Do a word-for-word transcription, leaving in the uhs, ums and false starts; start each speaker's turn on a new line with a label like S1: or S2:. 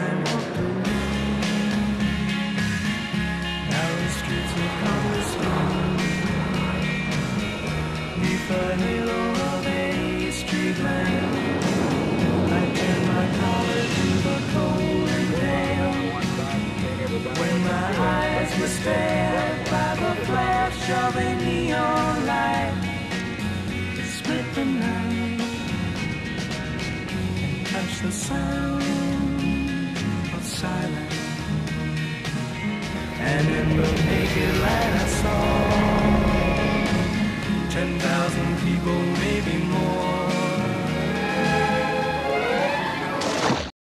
S1: and walked away. Narrow streets of cobblestone, neath the halo of a street lamp, I turned my collar to the cold and pale. When my eyes were stared by the flash of a neon light, it split the night and touched the sound of silence. And in the naked light I saw ten thousand people, maybe more.